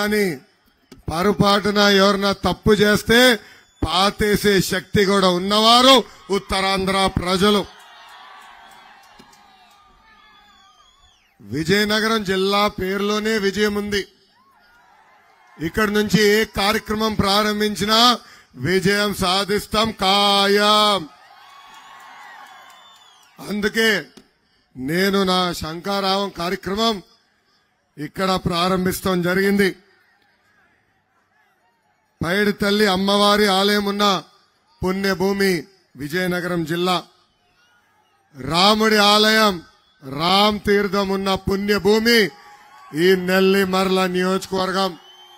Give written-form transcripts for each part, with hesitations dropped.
కానీ పొరపాటున ఎవరన్నా తప్పు చేస్తే పాతేసే శక్తి కూడా ఉన్నవారు ఉత్తరాంధ్ర ప్రజలు. విజయనగరం జిల్లా పేరులోనే విజయం ఉంది. ఇక్కడి నుంచి ఏ కార్యక్రమం ప్రారంభించినా విజయం సాధిస్తాం ఖాయం. అందుకే నేను నా శంఖారావం కార్యక్రమం ఇక్కడ ప్రారంభిస్తాం జరిగింది. పైడి తల్లి అమ్మవారి ఆలయం ఉన్న పుణ్యభూమి విజయనగరం జిల్లా. రాముడి ఆలయం రామ్ తీర్థం ఉన్న పుణ్యభూమి ఈ నెల్లిమర్ల నియోజకవర్గం.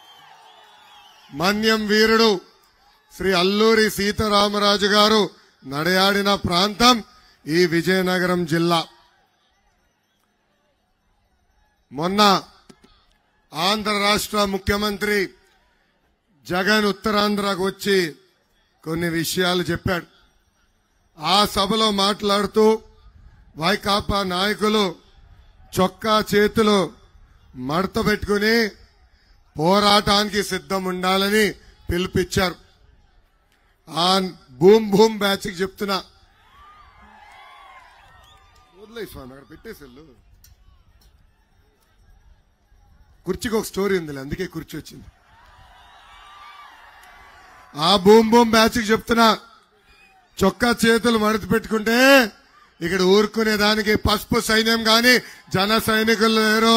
మన్యం వీరుడు శ్రీ అల్లూరి సీతారామరాజు గారు నడయాడిన ప్రాంతం ఈ విజయనగరం జిల్లా. మొన్న ఆంధ్ర రాష్ట్ర ముఖ్యమంత్రి జగన్ ఉత్తరాంధ్రకు వచ్చి కొన్ని విషయాలు చెప్పాడు. ఆ సభలో మాట్లాడుతూ వైకాపా నాయకులు చొక్కా చేతులు మడత పెట్టుకుని పోరాటానికి సిద్ధం ఉండాలని పిలుపిచ్చారు. ఆ భూమ్ భూమ్ బ్యాచ్కి చెప్తున్నా, వదిలేయి స్వామి అక్కడ పెట్టేసెళ్ళు. కుర్చీకి ఒక స్టోరీ ఉంది, అందుకే కుర్చీ వచ్చింది. ఆ భూమ్ భూమ్ బ్యాచ్కి చెప్తున్నా, చొక్కా చేతులు మడత పెట్టుకుంటే ఇక్కడ ఊరుకునేదానికి పసుపు సైన్యం గాని జన సైనికులు లేరు.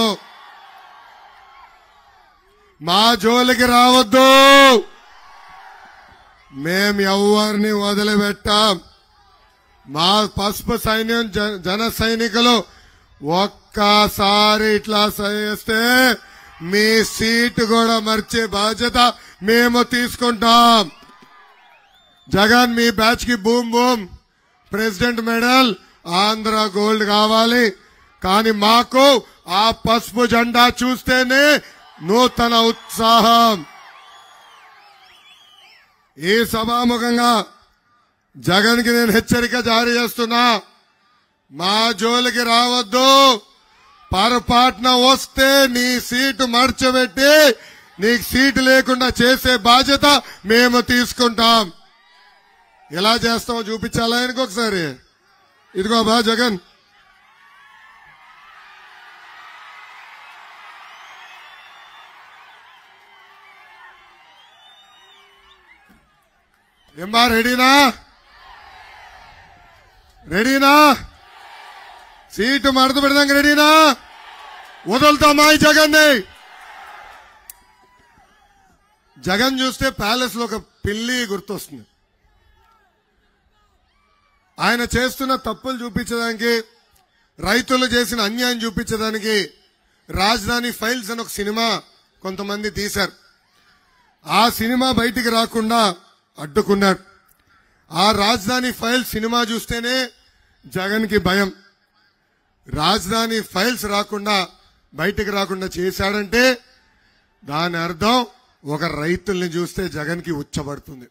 మా జోలికి రావద్దు, మేం ఎవరిని వదిలిపెట్టాం. మా పసుపు సైన్యం జన సైనికులు ఒక్కసారి ఇట్లా చేస్తే మీ సీటు కూడా మర్చే బాధ్యత మేము తీసుకుంటాం. జగన్ మీ బ్యాచ్ కి boom boom president medal Andhra gold కావాలి. కానీ మాకు ఆ పసుపు జెండా చూస్తేనే నూతన ఉత్సాహం. ఈ సభాముఖంగా జగన్ కి నేను హెచ్చరిక జారీ చేస్తున్నా, మా జోలికి రావద్దు. పొరపాటున వస్తే నీ సీటు మర్చబెట్టి నీకు సీటు లేకుండా చేసే బాధ్యత మేము తీసుకుంటాం. ఎలా చేస్తామో చూపించాలా ఆయనకు ఒకసారి. ఇదిగో బా జగన్, ఏమ్మా రెడీనా? రెడీనా? సీటు మడత పెడదాం రెడీనా? వదులుతామా ఈ జగన్ని? జగన్ చూస్తే ప్యాలెస్ లో ఒక పిల్లి గుర్తొస్తుంది. ఆయన చేస్తున్న తప్పులు చూపించడానికి, రైతులు చేసిన అన్యాయం చూపించడానికి రాజధాని ఫైల్స్ అని ఒక సినిమా కొంతమంది తీశారు. ఆ సినిమా బయటికి రాకుండా అడ్డుకున్నాడు. ఆ రాజధాని ఫైల్స్ సినిమా చూస్తేనే జగన్ కి భయం. రాజధాని ఫైల్స్ రాకుండా బయటికి రాకుండా చేశాడంటే దాని అర్థం ఒక రైతుల్ని చూస్తే జగన్ కి ఉచ్చబడుతుంది.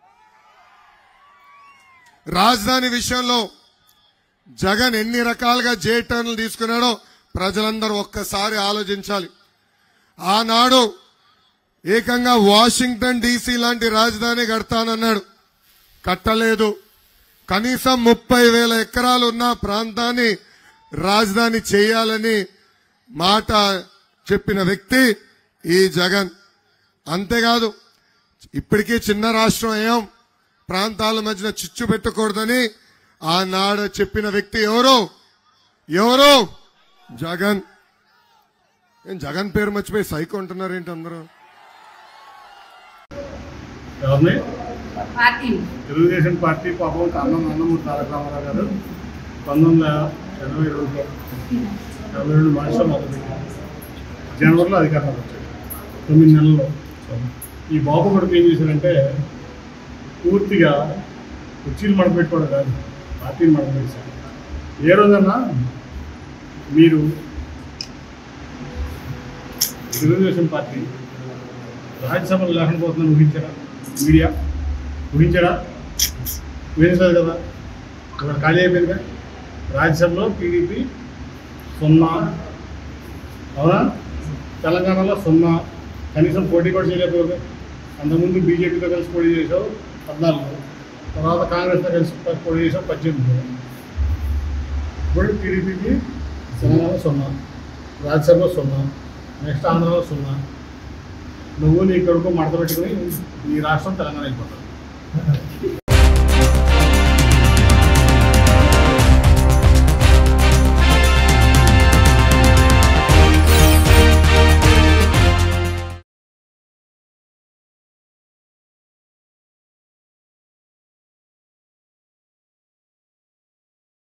రాజధాని విషయంలో జగన్ ఎన్ని రకాలుగా జే టర్న్లు తీసుకున్నాడో ప్రజలందరూ ఒక్కసారి ఆలోచించాలి. ఆనాడు ఏకంగా వాషింగ్టన్ డీసీ లాంటి రాజధాని కడతానన్నాడు, కట్టలేదు. కనీసం 30,000 ఎకరాలు ఉన్న ప్రాంతాన్ని రాజధాని చేయాలని మాట చెప్పిన వ్యక్తి ఈ జగన్. అంతేకాదు, ఇప్పటికీ చిన్న రాష్ట్రం ఏం ప్రాంతాల మధ్యన చిచ్చు పెట్టకూడదని ఆనాడు చెప్పిన వ్యక్తి ఎవరు? జగన్. జగన్ పేరు మర్చిపోయి సైకో అంటున్నారేంటి అందరూ? తెలుగుదేశం పార్టీ పాపం అన్నం నందమూరి తారక రామారావు గారు 1982 మార్చిలో మొదలుపెట్టారు. జనవరిలో అధికారంలోకి వచ్చాడు. 9 నెలల్లో ఈ బాబు కొడుకు ఏం చేశారంటే పూర్తిగా కుర్చీలు మడపెట్టుకోవడం కాదు, పార్టీని మడపెట్టారు. ఏ రోజన్నా మీరు తెలుగుదేశం పార్టీ రాజ్యసభలో లేకుండా పోతుందని ఊహించారా? మీడియా ఊహించారా? ఊహించలేదు కదా. ఇక్కడ ఖాళీ అయిపోయిందిగా. రాజ్యసభలో టీడీపీ 0, అవునా? తెలంగాణలో 0, కనీసం పోటీ కూడా చేయలేకపోతే. అంతకుముందు బీజేపీతో కలిసి పోటీ చేసావు 14, తర్వాత కాంగ్రెస్తో కలిసి పోటీ చేసావు 18. ఇప్పుడు టీడీపీకి తెలంగాణ 0, రాజ్యసభలో 0, నెక్స్ట్ ఆంధ్రలో 0. నువ్వు నీ కొడుకు మడత పెట్టుకుని నీ రాష్ట్రం తెలంగాణ అయిపోతావు.